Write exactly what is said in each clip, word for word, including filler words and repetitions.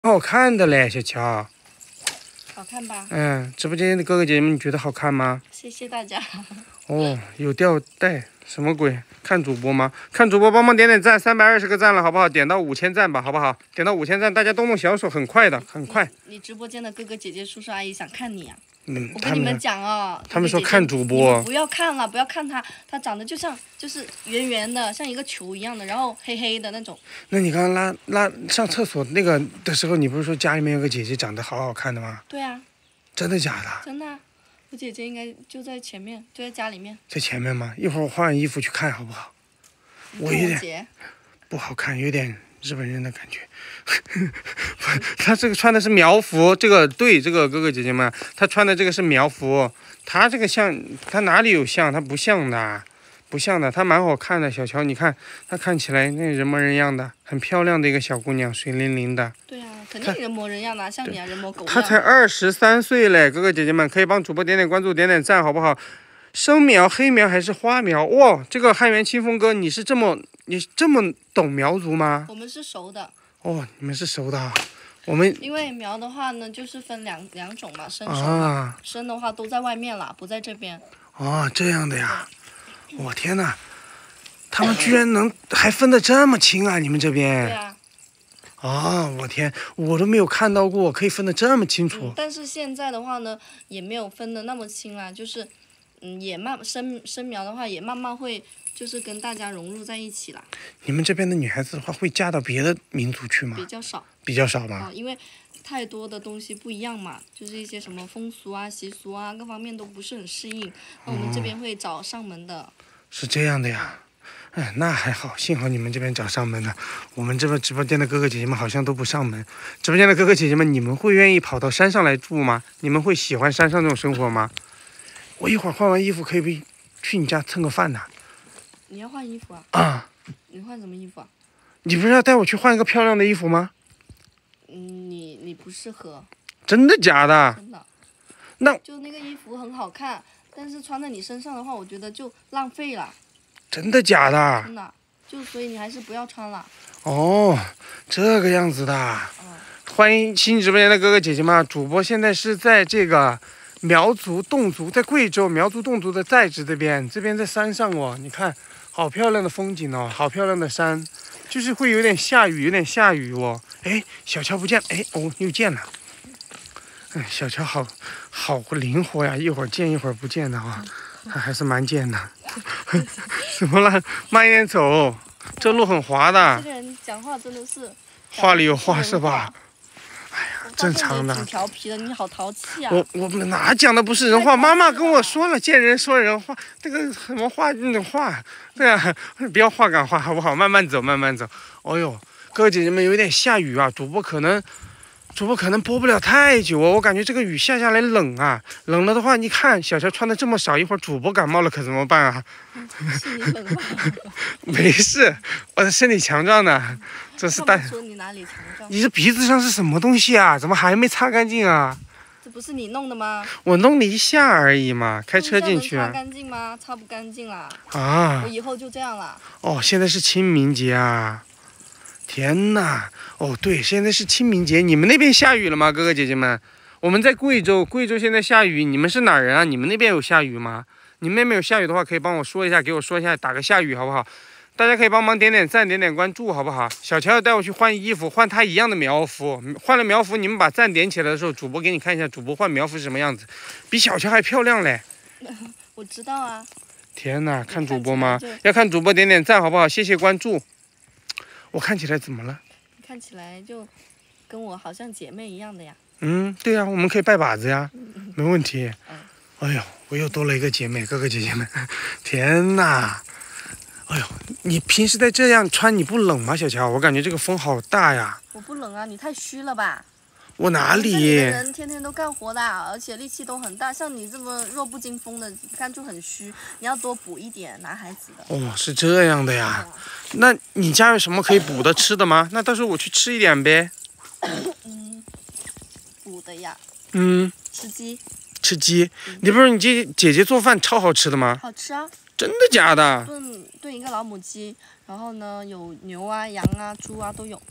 好看的嘞，小乔。 好看吧？ 嗯，直播间的哥哥姐姐们，你觉得好看吗？ 谢谢大家。 哦，有吊带，什么鬼？看主播吗？看主播，帮忙点点赞，三百二十个赞了，好不好？点到五千赞吧，好不好？点到五千赞，大家动动小手，很快的，很快。 你, 你直播间的哥哥姐姐、叔叔阿姨想看你啊！ 嗯， 我跟你们讲哦， 他们说看主播， 不要看了，不要看他，他长得就像就是圆圆的，像一个球一样的，然后黑黑的那种。 那你刚刚拉拉上厕所那个的时候，你不是说家里面有个姐姐长得好好看的吗？ 对啊。 真的假的？ 真的、啊，我姐姐应该就在前面，就在家里面。 在前面吗？一会儿我换完衣服去看好不好？我有点不好看，有点日本人的感觉。他这个穿的是苗服，这个对，这个哥哥姐姐们，他穿的这个是苗服，他这个像，他哪里有像？他不像的，不像的，他蛮好看的。小乔，你看，他看起来那人模人样的，很漂亮的一个小姑娘，水灵灵的。 对啊，肯定人模人样的，像你啊，人模狗样。 他才二十三岁嘞，哥哥姐姐们，可以帮主播点点关注，点点赞，好不好？生苗、黑苗还是花苗？哇，这个汉源清风哥，你是这么你这么懂苗族吗？ 我们是熟的。 哦，你们是熟的啊。我们因为苗的话呢，就是分两两种嘛，生熟啊， 生的话都在外面了，不在这边。 哦，这样的呀！我天哪，他们居然能还分得这么清啊！你们这边？ 对啊。 啊、哦，我天，我都没有看到过，可以分得这么清楚。 嗯、但是现在的话呢，也没有分得那么清啦，就是，嗯，也慢生生苗的话，也慢慢会就是跟大家融入在一起啦。 你们这边的女孩子的话，会嫁到别的民族去吗？ 比较少。 比较少吗？ 哦，因为太多的东西不一样嘛，就是一些什么风俗啊、习俗啊，各方面都不是很适应。那我们这边会找上门的。哦、 是这样的呀。哎，那还好，幸好你们这边找上门了。我们这边直播间的哥哥姐姐们好像都不上门。直播间的哥哥姐姐们，你们会愿意跑到山上来住吗？你们会喜欢山上这种生活吗？我一会儿换完衣服，可以不可以去你家蹭个饭呢？ 你要换衣服啊？ 啊！ 你换什么衣服啊？ 你不是要带我去换一个漂亮的衣服吗？ 嗯，你你不适合。 真的假的？ 真的。 那就那个衣服很好看，但是穿在你身上的话，我觉得就浪费了。 真的假的？ 真的，就所以你还是不要穿了。 哦，这个样子的。 嗯。 欢迎新直播间的哥哥姐姐们，主播现在是在这个苗族侗族，在贵州苗族侗族的在址这边，这边在山上哦，你看，好漂亮的风景哦，好漂亮的山，就是会有点下雨，有点下雨哦。哎，小乔不见，哎，哦，又见了。哎，小乔好好灵活呀，一会儿见一会儿不见的啊、哦。他还是蛮贱的，怎么了？慢一点走，这路很滑的。 这个人讲话真的是话里有话是吧？哎呀，正常的。 挺调皮的，你好淘气啊！ 我我们哪讲的不是人话？妈妈跟我说了，见人说人话，这个什么话那种话，对啊，不要话赶话好不好？慢慢走，慢慢走。哦呦，哥哥姐姐们，有点下雨啊，主播可能。主播可能播不了太久哦，我感觉这个雨下下来冷啊，冷了的话，你看小乔穿的这么少，一会儿主播感冒了可怎么办啊？ 是你冷吧？ 没事，我的身体强壮的，这是带。 说你哪里强壮？ 你这鼻子上是什么东西啊？怎么还没擦干净啊？ 这不是你弄的吗？ 我弄了一下而已嘛，开车进去。 擦干净吗？擦不干净啦。 啊。 我以后就这样了。 哦，现在是清明节啊。天呐，哦对，现在是清明节，你们那边下雨了吗，哥哥姐姐们？我们在贵州，贵州现在下雨，你们是哪人啊？你们那边有下雨吗？你们那边有下雨的话，可以帮我说一下，给我说一下，打个下雨好不好？大家可以帮忙点点赞，点点关注，好不好？小乔要带我去换衣服，换他一样的苗服，换了苗服，你们把赞点起来的时候，主播给你看一下，主播换苗服是什么样子，比小乔还漂亮嘞。 我知道啊。 天呐，看主播吗？要看主播点点赞，好不好？谢谢关注。我看起来怎么了？ 你看起来就跟我好像姐妹一样的呀。 嗯，对呀、啊，我们可以拜把子呀， 嗯、 没问题。 嗯、 哎呦，我又多了一个姐妹，哥哥姐姐们，天哪！哎呦，你平时在这样穿，你不冷吗，小乔？我感觉这个风好大呀。 我不冷啊，你太虚了吧？ 我哪里？ 这里的人天天都干活的，而且力气都很大，像你这么弱不禁风的，看就很虚。你要多补一点，男孩子的。 哦，是这样的呀。那你家有什么可以补的吃的吗？那到时候我去吃一点呗。 嗯，补的呀。 嗯。 吃鸡。 吃鸡？你不是你姐姐姐做饭超好吃的吗？ 好吃啊。 真的假的？ 炖炖一个老母鸡，然后呢有牛啊、羊啊、猪啊都有。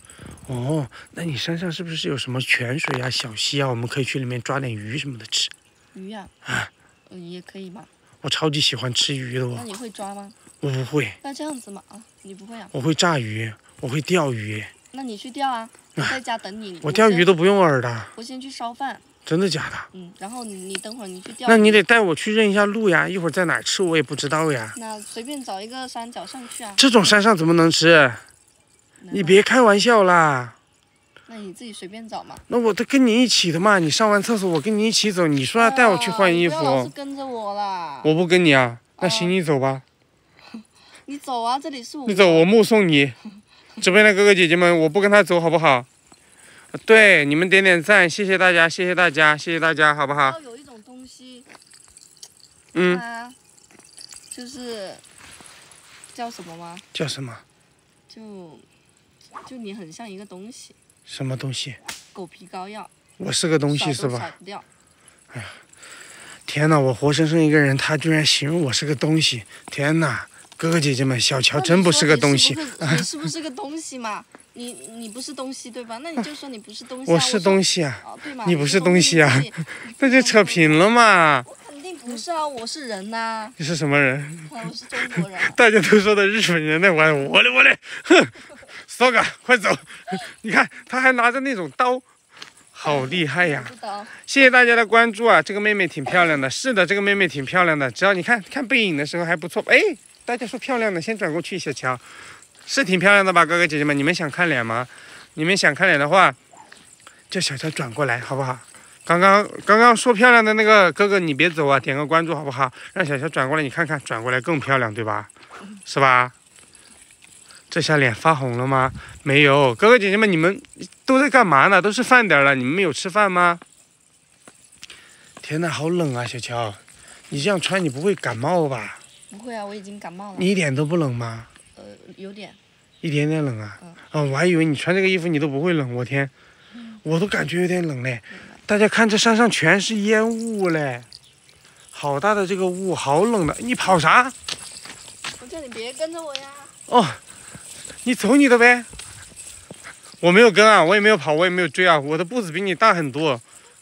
哦，那你山上是不是有什么泉水啊、小溪啊？我们可以去里面抓点鱼什么的吃。 鱼呀、 啊？ 啊，嗯，也可以吧。 我超级喜欢吃鱼的哦。 那你会抓吗？ 我不会。 那这样子嘛，啊，你不会啊？ 我会炸鱼，我会钓鱼。 那你去钓啊，我在家等你。 我钓鱼都不用饵的。 我先去烧饭。 真的假的？ 嗯，然后你你等会儿你去钓。 那你得带我去认一下路呀，一会儿在哪儿吃我也不知道呀。 那随便找一个山脚上去啊。 这种山上怎么能吃？你别开玩笑啦。 那你自己随便找嘛。 那我都跟你一起的嘛，你上完厕所我跟你一起走，你说要带我去换衣服。 不要老是跟着我啦。 我不跟你啊，那行你走吧。 你走啊，这里是我。 你走，我目送你。直播间的哥哥姐姐们，我不跟他走好不好？对，你们点点赞，谢谢大家，谢谢大家，谢谢大家，好不好？ 有一种东西， 嗯， 它就是叫什么吗？ 叫什么？ 就就你很像一个东西。 什么东西？ 狗皮膏药。 我是个东西是吧？ 甩不掉。 哎呀，天哪！我活生生一个人，他居然形容我是个东西，天哪！哥哥姐姐们，小乔真不是个东西。 你是不是个东西嘛？你你不是东西对吧？那你就说你不是东西、啊。 我是东西啊。 哦，对嘛？ 你不是东西啊，那就扯平了嘛。 我肯定不是啊，我是人呐、啊。 你是什么人？ 我是中国人。 大家都说的日本人那玩意，我嘞我嘞，哼，骚哥快走！你看他还拿着那种刀。好厉害呀！谢谢大家的关注啊！这个妹妹挺漂亮的，是的，这个妹妹挺漂亮的。只要你看看背影的时候还不错，哎，大家说漂亮的，先转过去。小乔，是挺漂亮的吧，哥哥姐姐们？你们想看脸吗？你们想看脸的话，叫小乔转过来，好不好？刚刚刚刚说漂亮的那个哥哥，你别走啊，点个关注好不好？让小乔转过来，你看看，转过来更漂亮，对吧？是吧？这下脸发红了吗？没有，哥哥姐姐们，你们都在干嘛呢？都是饭点了，你们没有吃饭吗？天哪，好冷啊，小乔，你这样穿你不会感冒吧？ 不会啊，我已经感冒了。 你一点都不冷吗？ 呃，有点。 一点点冷啊？ 嗯。 哦，我还以为你穿这个衣服你都不会冷，我天，我都感觉有点冷嘞。大家看，这山上全是烟雾嘞，好大的这个雾，好冷的。你跑啥？ 我叫你别跟着我呀。 哦。你走你的呗，我没有跟啊，我也没有跑，我也没有追啊，我的步子比你大很多。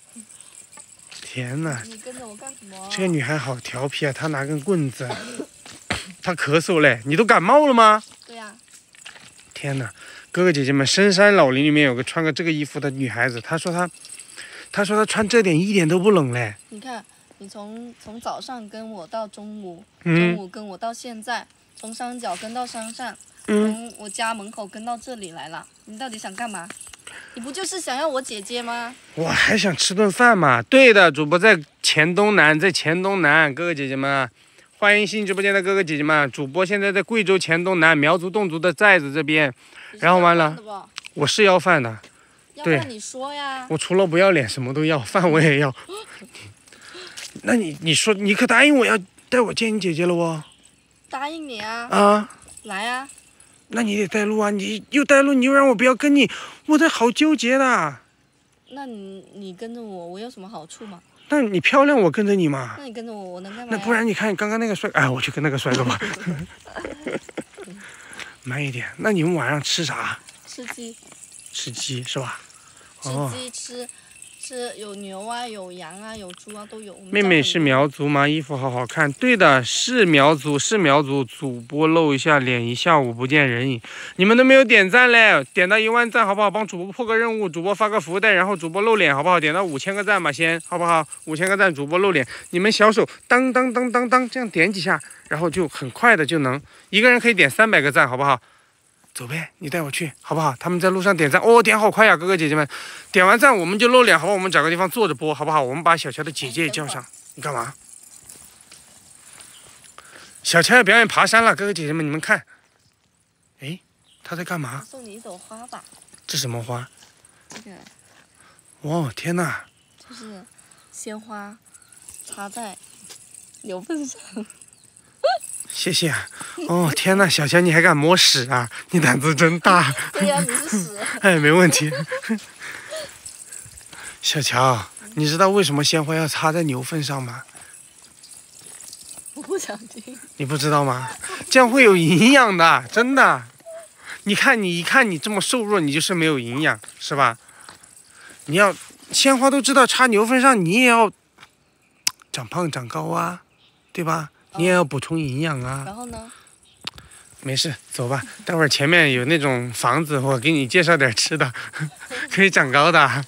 天哪！ 你跟着我干什么？ 这个女孩好调皮啊，她拿根棍子，她咳嗽嘞，你都感冒了吗？ 对呀、啊。 天哪，哥哥姐姐们，深山老林里面有个穿个这个衣服的女孩子，她说她，她说她穿这点一点都不冷嘞。 你看，你从从早上跟我到中午， 嗯、 中午跟我到现在，从山脚跟到山上。 嗯， 从我家门口跟到这里来了，你到底想干嘛？你不就是想要我姐姐吗？ 我还想吃顿饭嘛。对的，主播在黔东南，在黔东南，哥哥姐姐们，欢迎新直播间的哥哥姐姐们。主播现在在贵州黔东南苗族侗族的寨子这边，然后完了，我是要饭的。对， 你说呀。 我除了不要脸什么都要，饭我也要。那你你说你可答应我要带我见你姐姐了哦？ 答应你啊。 啊。 来啊。 那你得带路啊！你又带路，你又让我不要跟你，我这好纠结的。 那你你跟着我，我有什么好处吗？ 那你漂亮，我跟着你嘛。 那你跟着我，我能干嘛？ 那不然你看刚刚那个帅，哎，我去跟那个帅哥吧。慢一点。那你们晚上吃啥？ 吃鸡。 吃鸡是吧？ 吃鸡吃。是有牛啊，有羊啊，有猪啊，都有。 妹妹是苗族吗？衣服好好看。对的，是苗族，是苗族。主播露一下脸，一下午不见人影。你们都没有点赞嘞，点到一万赞好不好？帮主播破个任务，主播发个福袋，然后主播露脸好不好？点到五千个赞吧，先好不好？五千个赞，主播露脸。你们小手当当当当当这样点几下，然后就很快的就能，一个人可以点三百个赞，好不好？走呗，你带我去好不好？他们在路上点赞，哦，点好快呀，哥哥姐姐们，点完赞我们就露脸，好不好？我们找个地方坐着播，好不好？我们把小乔的姐姐也叫上。你干嘛？小乔要表演爬山了，哥哥姐姐们，你们看，哎，他在干嘛？ 送你一朵花吧。 这什么花？ 这个。 哦，天哪！ 就是鲜花，插在牛粪上。 谢谢啊！哦天哪，小乔你还敢摸屎啊？你胆子真大。 对呀、啊，你是屎。 哎，没问题。小乔，你知道为什么鲜花要插在牛粪上吗？ 我不想听。 你不知道吗？这样会有营养的，真的。 你看你一看你这么瘦弱，你就是没有营养，是吧？你要鲜花都知道插牛粪上，你也要长胖长高啊，对吧？你也要补充营养啊。 然后呢？ 没事，走吧。待会儿前面有那种房子，我给你介绍点吃的，可以长高的。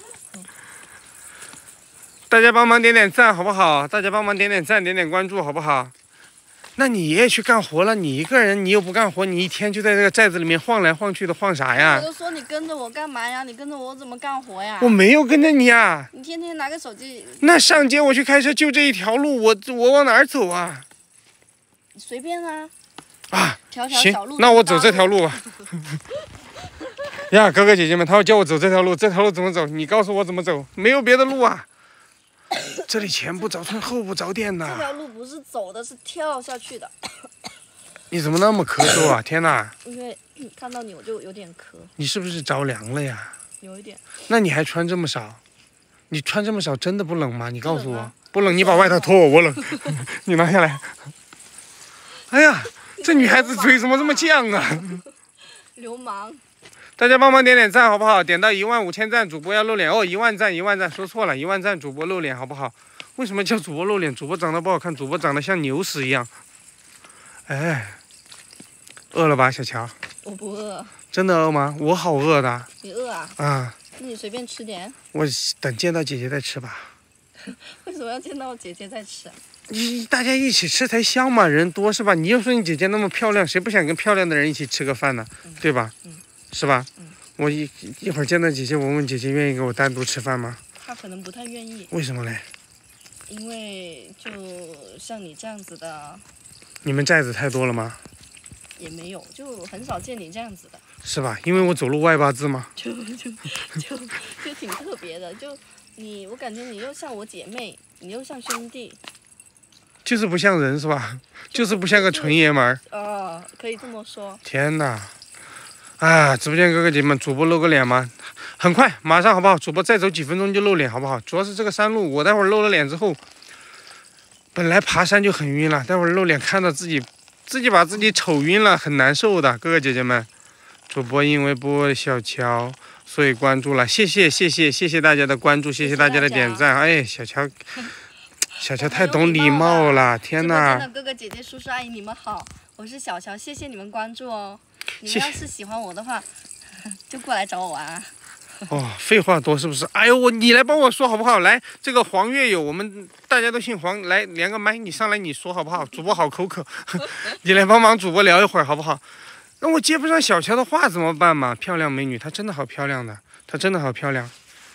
大家帮忙点点赞好不好？大家帮忙点点赞，点点关注好不好？那你爷爷去干活了，你一个人你又不干活，你一天就在这个寨子里面晃来晃去的，晃啥呀？ 我就说你跟着我干嘛呀？你跟着我怎么干活呀？ 我没有跟着你啊。 你天天拿个手机。 那上街我去开车就这一条路，我我往哪儿走啊？ 随便啊。 啊， 条条小路行，那我走这条路吧。呀，哥哥姐姐们，他要叫我走这条路，这条路怎么走？你告诉我怎么走，没有别的路啊。这里前不着村后不着店呐。 这条路不是走的，是跳下去的。 你怎么那么咳嗽啊？天哪！ 因为看到你我就有点咳。 你是不是着凉了呀？ 有一点。 那你还穿这么少？你穿这么少真的不冷吗？你告诉我。不冷啊，不冷，你把外套脱我，我冷。你拿下来。哎呀，这女孩子嘴怎么这么犟啊？ 流氓。 大家帮忙点点赞好不好？点到一万五千赞，主播要露脸哦！一万赞，一万赞，说错了，一万赞，主播露脸好不好？为什么叫主播露脸？主播长得不好看，主播长得像牛屎一样。哎，饿了吧，小乔？ 我不饿。 真的饿吗？我好饿的。 你饿啊？ 啊。 那你随便吃点。 我等见到姐姐再吃吧。 为什么要见到姐姐再吃啊？ 你大家一起吃才香嘛，人多是吧？你又说你姐姐那么漂亮，谁不想跟漂亮的人一起吃个饭呢？嗯、对吧？嗯。是吧？嗯、我一一会儿见到姐姐，我问姐姐愿意跟我单独吃饭吗？ 她可能不太愿意。 为什么嘞？ 因为就像你这样子的。 你们寨子太多了吗？ 也没有，就很少见你这样子的。 是吧？因为我走路外八字吗？ 就就就就挺特别的，就你，我感觉你又像我姐妹，你又像兄弟。 就是不像人是吧？就是不像个纯爷们儿。 哦，可以这么说。 天哪！啊，直播间哥哥姐姐们，主播露个脸吗？很快，马上好不好？主播再走几分钟就露脸好不好？主要是这个山路，我待会儿露了脸之后，本来爬山就很晕了，待会儿露脸看到自己，自己把自己瞅晕了，很难受的。哥哥姐姐们，主播因为播小乔，所以关注了，谢谢谢谢谢谢大家的关注，谢谢大家的点赞。哎，小乔，小乔太懂礼貌了，天哪！ 真的，哥哥姐姐叔叔阿姨你们好，我是小乔，谢谢你们关注哦。你们要是喜欢我的话，就过来找我玩啊。 哦，废话多是不是？哎呦，我你来帮我说好不好？来，这个黄月友，我们大家都姓黄，来连个麦，你上来你说好不好？主播好口渴，你来帮忙主播聊一会儿好不好？那我接不上小乔的话怎么办嘛？漂亮美女，她真的好漂亮的，她真的好漂亮。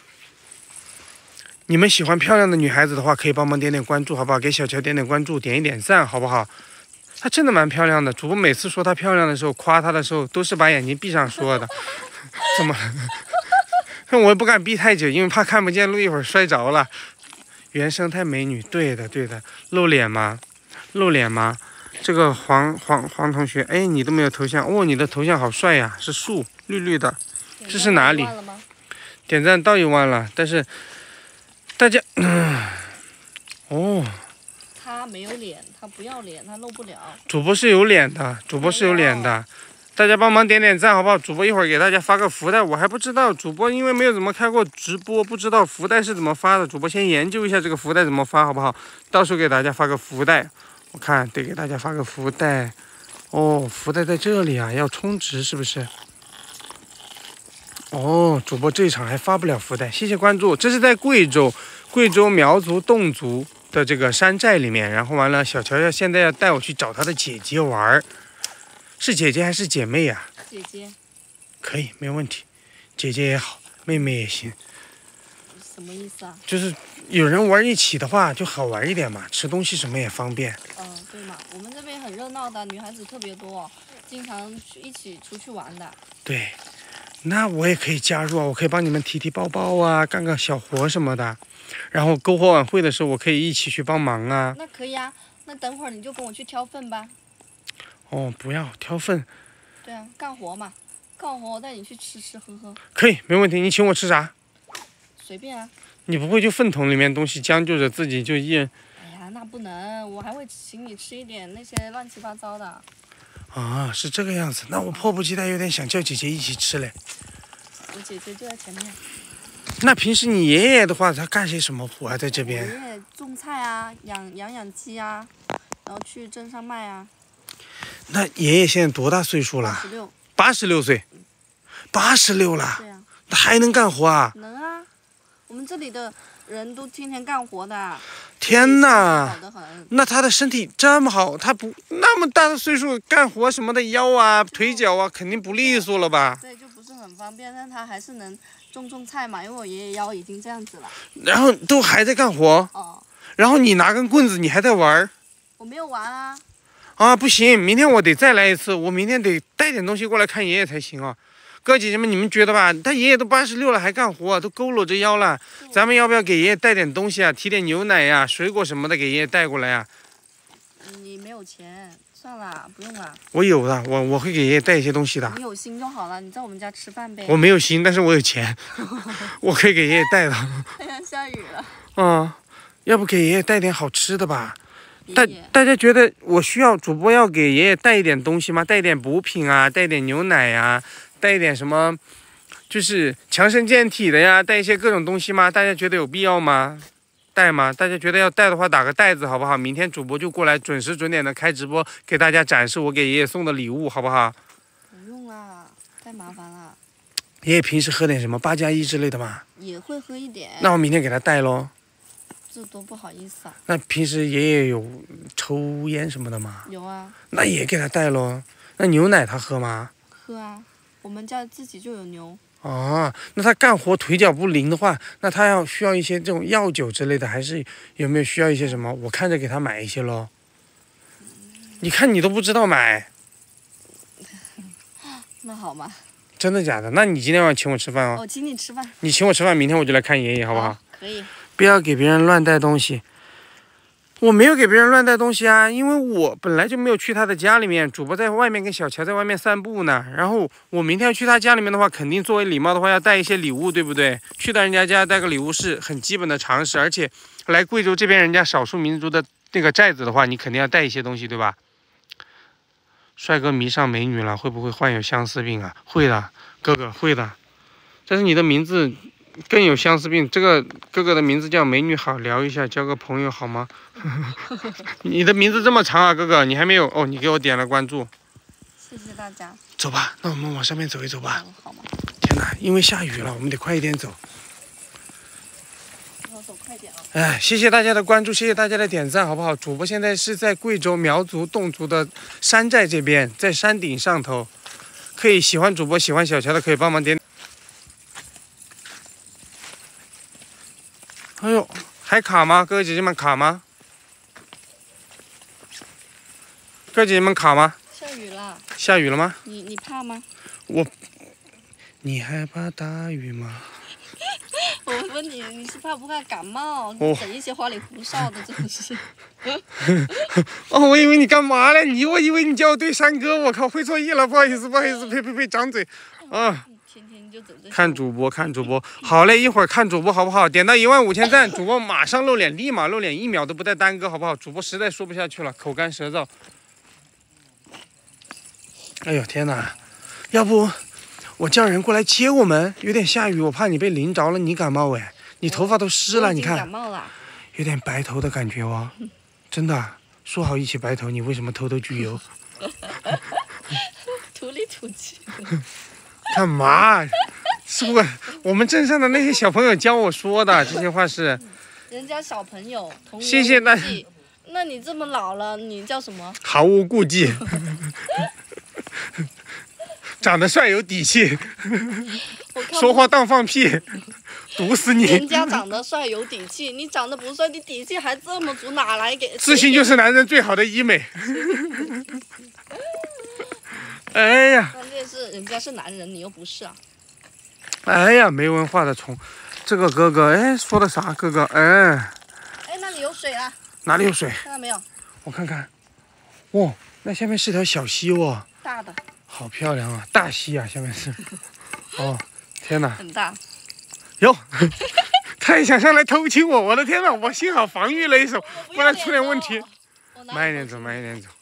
你们喜欢漂亮的女孩子的话，可以帮忙点点关注好不好？给小乔点点关注，点一点赞好不好？她真的蛮漂亮的，主播每次说她漂亮的时候，夸她的时候，都是把眼睛闭上说的。怎么？我也不敢闭太久，因为怕看不见，录一会儿摔着了。原生态美女，对的对的，露脸吗？露脸吗？这个黄黄黄同学，哎，你都没有头像哦，你的头像好帅呀，是树，绿绿的，这是哪里？点赞到一万了，但是大家，嗯，哦。 他没有脸，他不要脸，他露不了。 主播是有脸的，主播是有脸的，大家帮忙点点赞好不好？主播一会儿给大家发个福袋，我还不知道，主播因为没有怎么开过直播，不知道福袋是怎么发的，主播先研究一下这个福袋怎么发好不好？到时候给大家发个福袋，我看得给大家发个福袋。哦，福袋在这里啊，要充值是不是？哦，主播这一场还发不了福袋，谢谢关注。这是在贵州，贵州苗族侗族的这个山寨里面，然后完了，小乔要现在要带我去找他的姐姐玩，是姐姐还是姐妹呀、 啊？姐姐。 可以，没问题，姐姐也好，妹妹也行。 什么意思啊？ 就是有人玩一起的话就好玩一点嘛，吃东西什么也方便。 嗯，对嘛，我们这边很热闹的，女孩子特别多，经常去一起出去玩的。 对。那我也可以加入啊，我可以帮你们提提包包啊，干个小活什么的。然后篝火晚会的时候，我可以一起去帮忙啊。 那可以啊，那等会儿你就跟我去挑粪吧。 哦，不要挑粪。 对啊，干活嘛，干活我带你去吃吃喝喝。 可以，没问题。你请我吃啥？ 随便啊。 你不会就粪桶里面东西将就着自己就一人？ 哎呀，那不能，我还会请你吃一点那些乱七八糟的。 啊，是这个样子。那我迫不及待，有点想叫姐姐一起吃嘞。 我姐姐就在前面。 那平时你爷爷的话，他干些什么活啊？在这边？ 我爷爷种菜啊，养养养鸡啊，然后去镇上卖啊。 那爷爷现在多大岁数了？ 十六。 八十六岁。八十六了。 对呀、啊。 他还能干活啊？ 能啊，我们这里的人都天天干活的。 天哪！ 好得很。 那他的身体这么好，他不那么大的岁数干活什么的，腰啊、腿脚啊，肯定不利索了吧？ 对，就不是很方便，但他还是能种种菜嘛，因为我爷爷腰已经这样子了。 然后都还在干活。 哦。 然后你拿根棍子，你还在玩？ 我没有玩啊。 啊，不行，明天我得再来一次，我明天得带点东西过来看爷爷才行啊。哥哥姐姐们，你们觉得吧？他爷爷都八十六了，还干活，都佝偻着腰了。咱们要不要给爷爷带点东西啊？提点牛奶呀、啊、水果什么的给爷爷带过来啊？ 你没有钱，算了，不用了。 我有的，我我会给爷爷带一些东西的。 你有心就好了，你在我们家吃饭呗。 我没有心，但是我有钱，我可以给爷爷带的。 哎呀，下雨了。 嗯，要不给爷爷带点好吃的吧？大大家觉得我需要主播要给爷爷带一点东西吗？带一点补品啊，带点牛奶呀、啊。带一点什么，就是强身健体的呀，带一些各种东西吗？大家觉得有必要吗？带吗？大家觉得要带的话，打个带字好不好？明天主播就过来，准时准点的开直播，给大家展示我给爷爷送的礼物，好不好？ 不用啦，太麻烦了。 爷爷平时喝点什么八加一之类的吗？ 也会喝一点。 那我明天给他带咯。 这多不好意思啊。 那平时爷爷有抽烟什么的吗？ 有啊。 那也给他带咯。那牛奶他喝吗？ 喝啊。我们家自己就有牛。 哦，那他干活腿脚不灵的话，那他要需要一些这种药酒之类的，还是有没有需要一些什么？我看着给他买一些咯。你看你都不知道买。 那好嘛。 真的假的？那你今天晚上请我吃饭哦。 我请你吃饭。 你请我吃饭，明天我就来看爷爷，好不好？ 好，可以。 不要给别人乱带东西。我没有给别人乱带东西啊，因为我本来就没有去他的家里面，主播在外面跟小乔在外面散步呢。然后我明天要去他家里面的话，肯定作为礼貌的话要带一些礼物，对不对？去到人家家带个礼物是很基本的常识，而且来贵州这边人家少数民族的那个寨子的话，你肯定要带一些东西，对吧？帅哥迷上美女了，会不会患有相思病啊？会的，哥哥会的。但是你的名字更有相思病，这个哥哥的名字叫美女好，聊一下，交个朋友好吗？你的名字这么长啊，哥哥，你还没有哦？你给我点了关注， 谢谢大家。 走吧，那我们往上面走一走吧。 嗯、好吗？ 天哪，因为下雨了，我们得快一点走。 我走快点啊！ 哎，谢谢大家的关注，谢谢大家的点赞，好不好？主播现在是在贵州苗族侗族的山寨这边，在山顶上头，可以喜欢主播、喜欢小乔的可以帮忙点。哎呦，还卡吗？哥哥姐姐们卡吗？哥哥姐姐们卡吗？ 下雨了。 下雨了吗？ 你你怕吗？ 我，你害怕大雨吗？ 我问你，你是怕不怕感冒？ 哦、 整一些花里胡哨的，真是。 哦，我以为你干嘛嘞？你我以为你叫我对山哥，我靠，会错意了，不好意思，不好意思，呸呸呸，张嘴，啊。 天天就整这些。 看主播，看主播，好嘞，一会儿看主播好不好？点到一万五千赞，主播马上露脸，立马露脸，一秒都不带耽搁，好不好？主播实在说不下去了，口干舌燥。哎呦天哪，要不我叫人过来接我们？有点下雨，我怕你被淋着了，你感冒哎，你头发都湿了，你看， 感冒了， 有点白头的感觉哦，真的，说好一起白头，你为什么偷偷焗油？ 土里土气。 干嘛？是我我们镇上的那些小朋友教我说的，这些话是。 人家小朋友，同谢谢大家。 那你这么老了，你叫什么？ 毫无顾忌。长得帅有底气。说话当放屁，毒死你！ 人家长得帅有底气，你长得不帅，你底气还这么足，哪来给？ 自信就是男人最好的医美。哎呀！ 关键是人家是男人，你又不是啊！ 哎呀，没文化的虫，这个哥哥，哎，说的啥哥哥？哎， 哎，那里有水了。 哪里有水？ 看到没有？ 我看看。哇，那下面是条小溪哦。 大的。 好漂亮啊，大溪啊，下面是。哦，天哪！ 很大。 哟，他也想上来偷亲我，我的天哪！我幸好防御了一手，不然出点问题。慢一点走，慢一点走。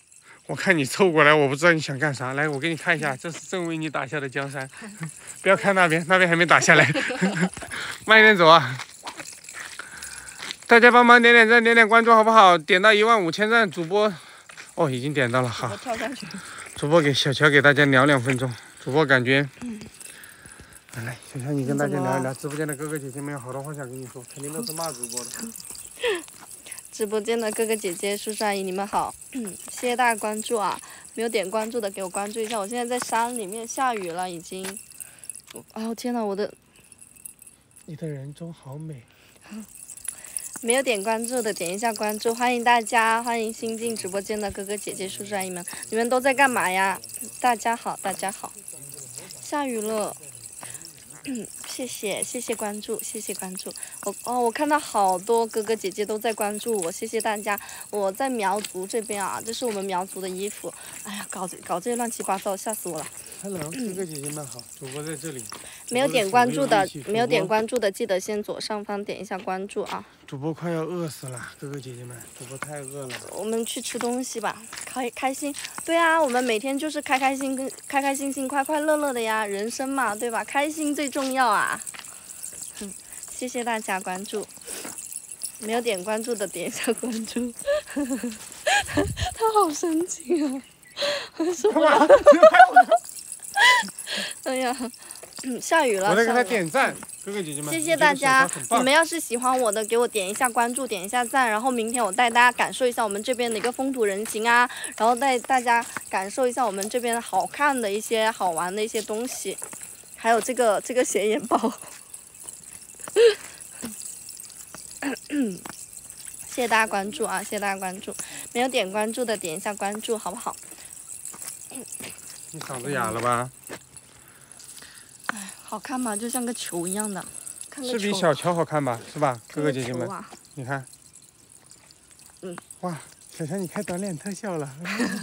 我看你凑过来，我不知道你想干啥。来，我给你看一下，这是正为你打下的江山。不要看那边，那边还没打下来。慢一点走啊！大家帮忙点点赞，点点关注，好不好？点到一万五千赞，主播哦，已经点到了，好。 我跳下去。 主播给小乔给大家聊两分钟，主播感觉，嗯，来，小乔你跟大家聊一聊，直播间的哥哥姐姐们有好多话想跟你说，肯定都是骂主播的。 直播间的哥哥姐姐、叔叔阿姨，你们好，谢谢大家关注啊！没有点关注的给我关注一下，我现在在山里面，下雨了，已经。哎呦天哪，我的！ 你的人中好美。 没有点关注的点一下关注，欢迎大家，欢迎新进直播间的哥哥姐姐、叔叔阿姨们，你们都在干嘛呀？大家好，大家好。下雨了。谢谢谢谢关注，谢谢关注。我哦，我看到好多哥哥姐姐都在关注我，谢谢大家。我在苗族这边啊，这是我们苗族的衣服。哎呀，搞搞这些乱七八糟，吓死我了。 Hello，哥哥姐姐们好，主播在这里。 没有点关注的，没有点关注的，记得先左上方点一下关注啊。 主播快要饿死了，哥哥姐姐们，主播太饿了。 我们去吃东西吧，开开心。对啊，我们每天就是开开心跟开开心心、快快乐乐的呀，人生嘛，对吧？开心最重要啊。哼，谢谢大家关注，没有点关注的点一下关注。他好生气啊！什么？哎呀，嗯，下雨了。 我在给他点赞。哥哥姐姐们， 谢谢大家！你们要是喜欢我的，给我点一下关注，点一下赞，然后明天我带大家感受一下我们这边的一个风土人情啊，然后带大家感受一下我们这边好看的一些好玩的一些东西，还有这个这个显眼包。谢谢大家关注啊！谢谢大家关注，没有点关注的点一下关注，好不好？ 你嗓子哑了吧？ 哎，好看吗？就像个球一样的。看个是比小乔好看吧？是吧，哥哥姐姐们？ 啊、 你看。 嗯。 哇，小乔你开短脸特效了。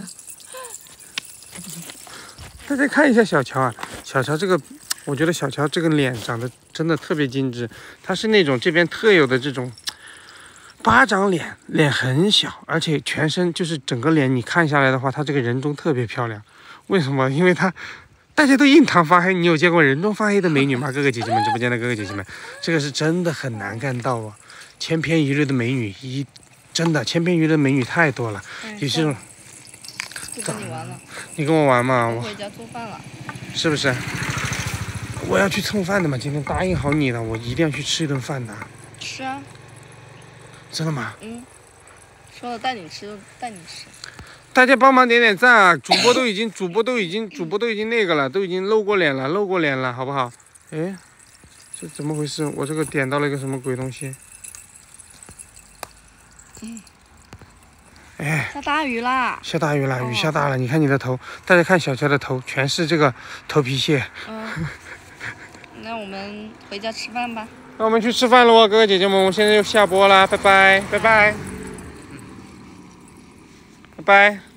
大家看一下小乔啊，小乔这个，我觉得小乔这个脸长得真的特别精致，他是那种这边特有的这种巴掌脸，脸很小，而且全身就是整个脸，你看下来的话，他这个人中特别漂亮。为什么？因为他大家都印堂发黑，你有见过人中发黑的美女吗？哥哥姐姐们，直播间的哥哥姐姐们，这个是真的很难干到啊！千篇一律的美女一，真的千篇一律的美女太多了， 嗯、 有这种。 不跟你玩了。 你跟我玩嘛？我回家做饭了。 是不是？我要去蹭饭的嘛，今天答应好你了，我一定要去吃一顿饭的。 吃啊。 真的吗？ 嗯。说了带你吃就带你吃。 大家帮忙点点赞啊！主播都已经，主播都已经，主播都已经那个了，都已经露过脸了，露过脸了，好不好？哎，这怎么回事？我这个点到了一个什么鬼东西？ 嗯。 哎， 下大雨啦！ 下大雨了，雨下大了。你看你的头，大家看小乔的头，全是这个头皮屑。嗯。 那我们回家吃饭吧。 那我们去吃饭了哦，哥哥姐姐们，我们现在就下播啦，拜拜，拜拜。拜拜。